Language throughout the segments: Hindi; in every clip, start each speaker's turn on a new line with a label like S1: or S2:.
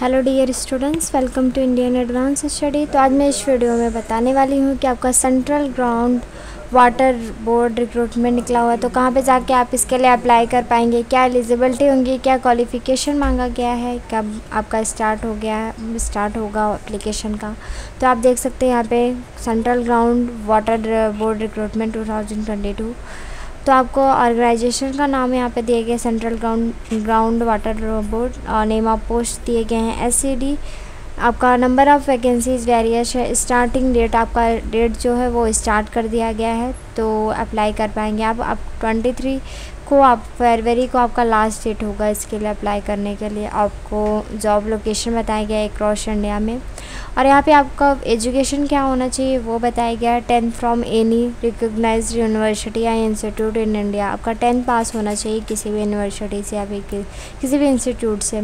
S1: Hello dear students, welcome to Indian advance study. तो आज मैं इस वीडियो में बताने वाली हूँ कि आपका central ground water board recruitment निकला हुआ है, तो कहाँ पे जाके आप इसके लिए अप्लाई कर पाएंगे, क्या एलिजिबिलिटी होंगी, क्या क्वालिफ़िकेशन मांगा गया है, कब आपका स्टार्ट होगा एप्लीकेशन का। तो आप देख सकते हैं यहाँ पे central ground water board recruitment 2022। तो आपको ऑर्गेनाइजेशन का नाम यहाँ पे दिए गए सेंट्रल ग्राउंड वाटर बोर्ड, और नेम ऑफ पोस्ट दिए गए हैं SCD। आपका नंबर ऑफ़ वैकेंसीज वेरियस है। स्टार्टिंग डेट आपका डेट जो है वो स्टार्ट कर दिया गया है, तो अप्लाई कर पाएंगे आप 23 को, आप फरवरी को आपका लास्ट डेट होगा इसके लिए अप्लाई करने के लिए। आपको जॉब लोकेशन बताया गया है क्रॉस इंडिया में, और यहाँ पे आपका एजुकेशन क्या होना चाहिए वो बताया गया है। 10th from any recognised university या इंस्टीट्यूट इन इंडिया। आपका 10th पास होना चाहिए किसी भी यूनिवर्सिटी से या फिर किसी भी इंस्टीट्यूट से।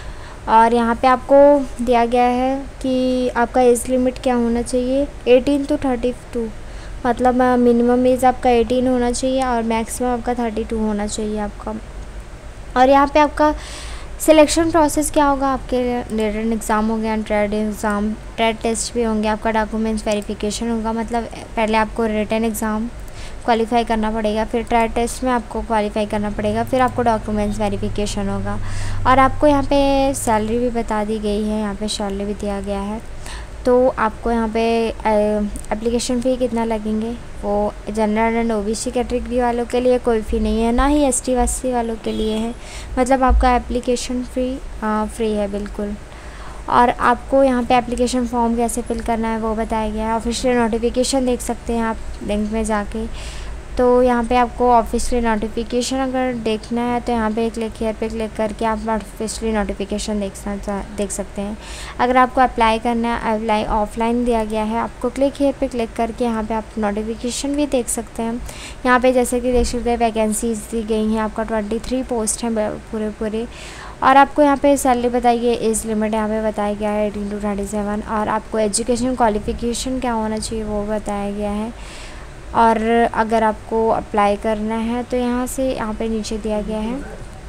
S1: और यहाँ पे आपको दिया गया है कि आपका एज लिमिट क्या होना चाहिए, 18 to 32, मतलब मिनिमम एज आपका 18 होना चाहिए और मैक्सिमम आपका 32 होना चाहिए आपका। और यहाँ पे आपका सिलेक्शन प्रोसेस क्या होगा, आपके रिटन एग्ज़ाम हो गया, ट्रेड टेस्ट भी होंगे, आपका डॉक्यूमेंट्स वेरिफिकेशन होगा। मतलब पहले आपको रिटन एग्ज़ाम क्वालिफाई करना पड़ेगा, फिर ट्रेड टेस्ट में आपको क्वालिफाई करना पड़ेगा, फिर आपको डॉक्यूमेंट्स वेरिफिकेशन होगा। और आपको यहाँ पे सैलरी भी बता दी गई है, यहाँ पे सैलरी भी दिया गया है। तो आपको यहाँ पे एप्लीकेशन फ़ी कितना लगेंगे, वो जनरल एंड OBC कैटेगरी वालों के लिए कोई फ़ी नहीं है, ना ही ST वालों के लिए है। मतलब आपका एप्लीकेशन फ्री है बिल्कुल। और आपको यहाँ पे एप्लीकेशन फॉर्म कैसे फिल करना है वो बताया गया है। ऑफिशियल नोटिफिकेशन देख सकते हैं आप लिंक में जाके। तो यहाँ पे आपको ऑफिशियल नोटिफिकेशन अगर देखना है तो यहाँ पे क्लिक हियर पे क्लिक करके आप ऑफिशियल नोटिफिकेशन देख सकते हैं। अगर आपको अप्लाई करना है, अप्लाई ऑफलाइन दिया गया है, आपको क्लिक हियर पे क्लिक करके यहाँ पे आप नोटिफिकेशन भी देख सकते हैं। यहाँ पे जैसे कि देख सकते हैं वैकेंसीज दी गई हैं, आपका 23 पोस्ट हैं पूरे। और आपको यहाँ पे सैलरी बताइए, एज लिमिट यहाँ पे बताया गया है 18 to 37, और आपको एजुकेशन क्वालिफ़िकेशन क्या होना चाहिए वो बताया गया है। और अगर आपको अप्लाई करना है तो यहाँ पे नीचे दिया गया है,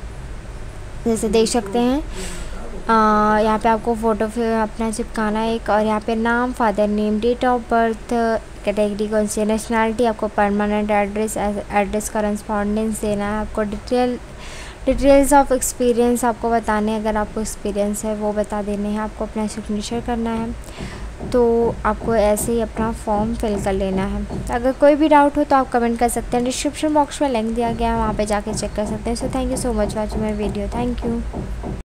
S1: जैसे देख सकते हैं। यहाँ पे आपको फ़ोटो अपना चिपकाना है एक, और यहाँ पे नाम, father name, date of birth, category कौन सी, नेशनैलिटी, आपको परमानेंट एड्रेस करस्पॉन्डेंस देना है, आपको डिटेल्स ऑफ एक्सपीरियंस आपको बताने हैं, अगर आपको एक्सपीरियंस है वो बता देने हैं, आपको अपना सिग्नेचर करना है। तो आपको ऐसे ही अपना फॉर्म फिल कर लेना है। अगर कोई भी डाउट हो तो आप कमेंट कर सकते हैं, डिस्क्रिप्शन बॉक्स में लिंक दिया गया है, वहाँ पे जाके चेक कर सकते हैं। So thank you so much watching my video, thank you.